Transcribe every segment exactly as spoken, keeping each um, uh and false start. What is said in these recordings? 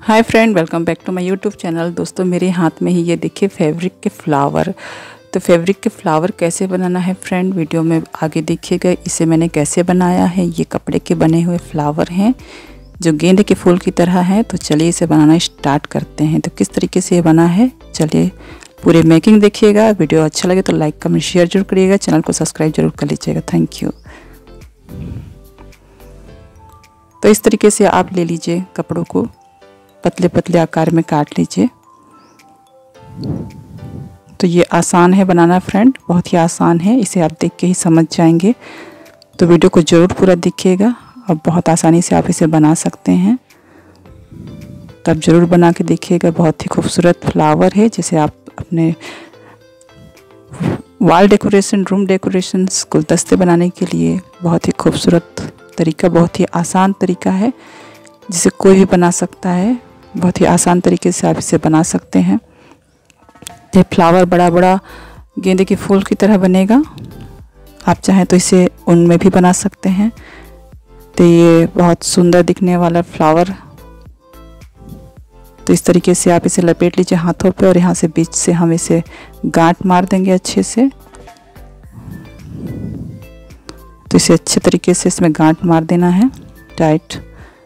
Hi friend, welcome back to my YouTube channel. दोस्तों, मेरे हाथ में ही ये देखिए फैब्रिक के फ्लावर। तो फैब्रिक के फ्लावर कैसे बनाना है फ्रेंड, वीडियो में आगे देखिएगा। इसे मैंने कैसे बनाया है। ये कपड़े के बने हुए फ्लावर हैं जो गेंदे के फूल की तरह हैं। तो चलिए इसे बनाना स्टार्ट करते हैं। तो किस तरीके से ये बना है, चलिए पूरे मेकिंग देखिएगा। वीडियो अच्छा लगे तो लाइक कमेंट शेयर जरूर करिएगा, चैनल को सब्सक्राइब जरूर कर लीजिएगा। Thank you. तो इस तरीके से आप ले लीजिए, कपड़ों को पतले पतले आकार में काट लीजिए। तो ये आसान है बनाना फ्रेंड, बहुत ही आसान है। इसे आप देख के ही समझ जाएंगे। तो वीडियो को ज़रूर पूरा देखिएगा और बहुत आसानी से आप इसे बना सकते हैं। तब ज़रूर बना के देखिएगा। बहुत ही खूबसूरत फ्लावर है, जिसे आप अपने वॉल डेकोरेशन, रूम डेकोरेशन, गुलदस्ते बनाने के लिए बहुत ही खूबसूरत तरीका, बहुत ही आसान तरीका है जिसे कोई भी बना सकता है। बहुत ही आसान तरीके से आप इसे बना सकते हैं। ये फ्लावर बड़ा बड़ा गेंदे के फूल की तरह बनेगा। आप चाहें तो इसे ऊन में भी बना सकते हैं। तो ये बहुत सुंदर दिखने वाला फ्लावर। तो इस तरीके से आप इसे लपेट लीजिए हाथों पे और यहाँ से बीच से हम इसे गांठ मार देंगे अच्छे से। तो इसे अच्छे तरीके से इसमें गांठ मार देना है, टाइट।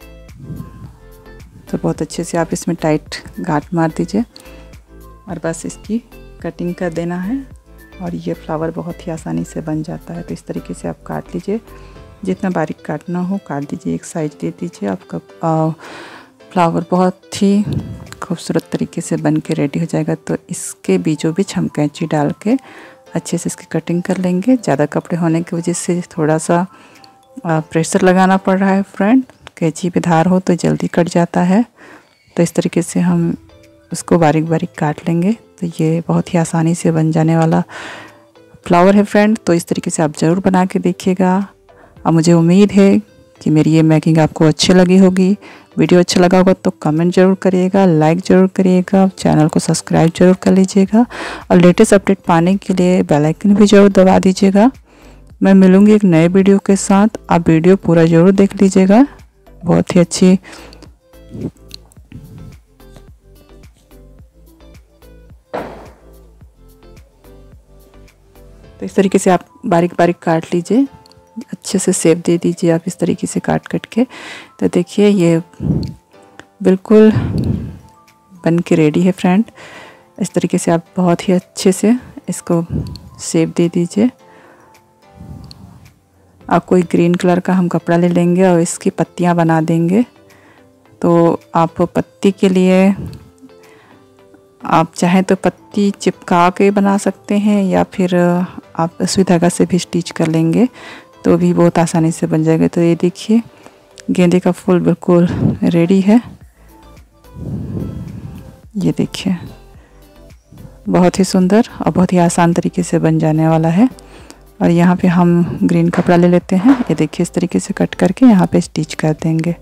तो बहुत अच्छे से आप इसमें टाइट गांठ मार दीजिए और बस इसकी कटिंग कर देना है और ये फ्लावर बहुत ही आसानी से बन जाता है। तो इस तरीके से आप काट लीजिए, जितना बारीक काटना हो काट दीजिए। एक साइज दे दीजिए। आपका फ्लावर बहुत ही खूबसूरत तरीके से बन के रेडी हो जाएगा। तो इसके बीचों बीच हम कैंची डाल के अच्छे से इसकी कटिंग कर लेंगे। ज़्यादा कपड़े होने की वजह से थोड़ा सा प्रेशर लगाना पड़ रहा है फ्रेंड। कैंची पे धार हो तो जल्दी कट जाता है। तो इस तरीके से हम उसको बारीक बारीक काट लेंगे। तो ये बहुत ही आसानी से बन जाने वाला फ्लावर है फ्रेंड। तो इस तरीके से आप ज़रूर बना के देखिएगा और मुझे उम्मीद है कि मेरी ये मेकिंग आपको अच्छी लगी होगी। वीडियो अच्छा लगा होगा तो कमेंट जरूर करिएगा, लाइक ज़रूर करिएगा, चैनल को सब्सक्राइब जरूर कर लीजिएगा और लेटेस्ट अपडेट पाने के लिए बेल आइकन भी ज़रूर दबा दीजिएगा। मैं मिलूँगी एक नए वीडियो के साथ। आप वीडियो पूरा ज़रूर देख लीजिएगा, बहुत ही अच्छी तो इस तरीके से आप बारीक बारीक काट लीजिए, अच्छे से शेप दे दीजिए आप इस तरीके से काट कट के। तो देखिए ये बिल्कुल बन के रेडी है फ्रेंड। इस तरीके से आप बहुत ही अच्छे से इसको शेप दे दीजिए। आप कोई ग्रीन कलर का हम कपड़ा ले लेंगे और इसकी पत्तियां बना देंगे। तो आप पत्ती के लिए आप चाहें तो पत्ती चिपका के बना सकते हैं या फिर आप सुई धागा से भी स्टिच कर लेंगे तो भी बहुत आसानी से बन जाएगा। तो ये देखिए गेंदे का फूल बिल्कुल रेडी है। ये देखिए बहुत ही सुंदर और बहुत ही आसान तरीके से बन जाने वाला है। और यहाँ पे हम ग्रीन कपड़ा ले लेते हैं। ये देखिए इस तरीके से कट करके यहाँ पे स्टिच कर देंगे।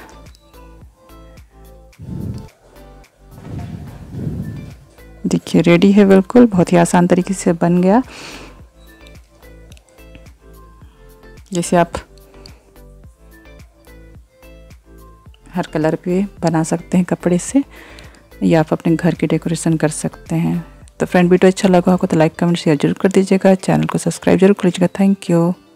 देखिए रेडी है, बिल्कुल बहुत ही आसान तरीके से बन गया। जैसे आप हर कलर पे बना सकते हैं कपड़े से, या आप अपने घर की डेकोरेशन कर सकते हैं। तो फ्रेंड वीडियो अच्छा लगा होगा तो लाइक कमेंट शेयर जरूर कर दीजिएगा, चैनल को सब्सक्राइब जरूर कर लीजिएगा। Thank you.